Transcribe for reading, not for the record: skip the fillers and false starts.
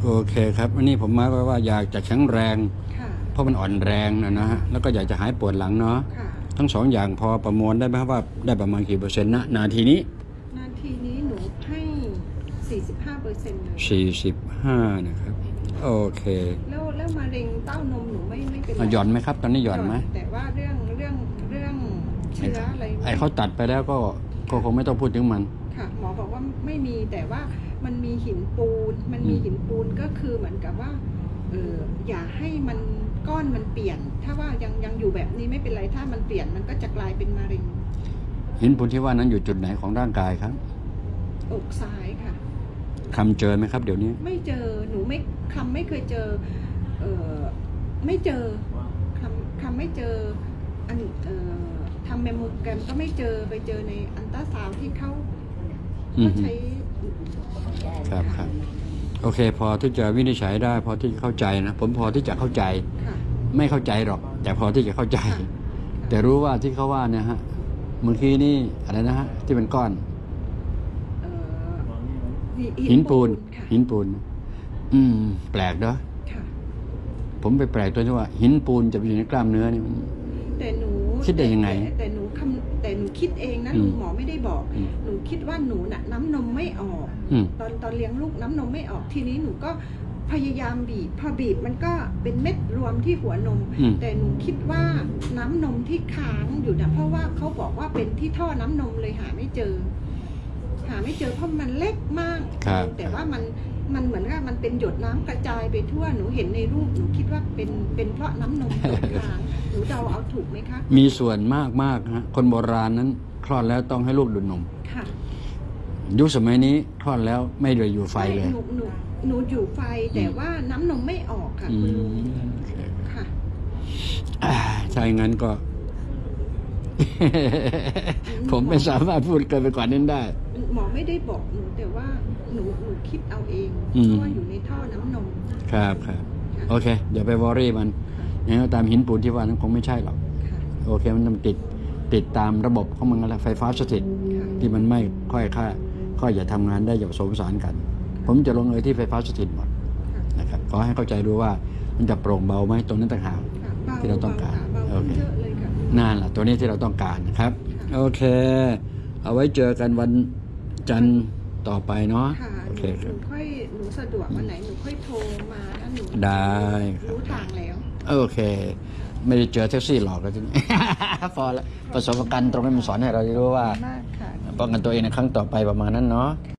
โอเคครับวันนี้ผมมาว่าอยากจะแข็งแรงเพราะมันอ่อนแรงนะฮะแล้วก็อยากจะหายปวดหลังเนาะทั้งสองอย่างพอประมวลได้ไหมครับว่าได้ประมาณกี่เปอร์เซ็นต์นะนาทีนี้หนูให้45%เลย 45นะครับโอเคแล้วมะเร็งเต้านมหนูไม่เป็นไรหย่อนไหมครับตอนนี้หย่อนไหมแต่ว่าเรื่องเชื้ออะไรเขาตัดไปแล้วก็คงไม่ต้องพูดถึงมันค่ะหมอบอกว่าไม่มีแต่ว่ามันมีหินปูนก็คือเหมือนกับว่าอย่าให้มันก้อนมันเปลี่ยนถ้าว่ายังอยู่แบบนี้ไม่เป็นไรถ้ามันเปลี่ยนมันก็จะกลายเป็นมะเร็งหินปูนที่ว่านั้นอยู่จุดไหนของร่างกายครับอกซ้ายค่ะคำเจอไหมครับเดี๋ยวนี้ไม่เจอหนูไม่เคยเจอไม่เจอคำไม่เจอทำแมมโมแกรมก็ไม่เจอไปเจอในอัลตราซาวด์ที่เขาใช้ครับโอเคพอที่จะวินิจฉัยได้พอที่จะเข้าใจนะผมพอที่จะเข้าใจไม่เข้าใจหรอกแต่พอที่จะเข้าใจแต่รู้ว่าที่เขาว่าเนี่ยฮะเมื่อกี้นี่อะไรนะฮะที่เป็นก้อนหินปูนแปลกเนาะผมไปแปลกตัวที่ว่าหินปูนจะไปอยู่ในกล้ามเนื้อนี่แต่หนูคิดได้ยังไงแต่หนูคิดเองนะหมอไม่ได้บอกหนูคิดว่าหนูน่ะน้ำนมไม่ออกตอนเลี้ยงลูกน้ำนมไม่ออกทีนี้หนูก็พยายามบีบพอบีบมันก็เป็นเม็ดรวมที่หัวนมแต่หนูคิดว่าน้ำนมที่ค้างอยู่นะเพราะว่าเขาบอกว่าเป็นที่ท่อน้ำนมเลยหาไม่เจอเพราะมันเล็กมากแต่ว่ามันเหมือนกับมันเป็นหยดน้ำกระจายไปทั่วหนูเห็นในรูปหนูคิดว่าเป็นเพราะน้ำนมตกค้างหนูเดาเอาถูกไหมคะมีส่วนมากฮะคนโบราณนั้นคลอดแล้วต้องให้ลูกดูดนมค่ะยุคสมัยนี้คลอดแล้วไม่เลยอยู่ไฟเลยหนูอยู่ไฟแต่ว่าน้ำนมไม่ออกค่ะคุณลุงค่ะใช่งั้นก็ ผมไม่สามารถพูดเกินไปกว่านั้นได้หมอไม่ได้บอกหนูแต่ว่าหนูคิดเอาเองเพราะว่าอยู่ในท่อน้ำนมครับโอเคเดี๋ยวไปวอรี่มันงั้นตามหินปูนที่ว่านั้นคงไม่ใช่หรอกโอเคมันต้องติดตามระบบของมันอะไรไฟฟ้าสถิตที่มันไม่ค่อยจะทำงานได้อย่างผสมผสานกันผมจะลงเลยที่ไฟฟ้าสถิตหมดนะครับขอให้เข้าใจดูว่ามันจะโปร่งเบาไหมตรงนั้นต่างหากที่เราต้องการโอเคนั่นแหละตัวนี้ที่เราต้องการนะครับโอเคเอาไว้เจอกันวันจันทร์ต่อไปเนาะโอเคครับหนูสะดวกวันไหนหนูค่อยโทรมาถ้าหนูได้รู้ทางแล้วโอเคไม่ได้เจอแท็กซี่หลอกแล้วทีนี้ พอแล้วประสบการณ์ตรงนี้มันสอนให้เรารู้ว่าป้องกันตัวเองในครั้งต่อไปประมาณนั้นเนาะ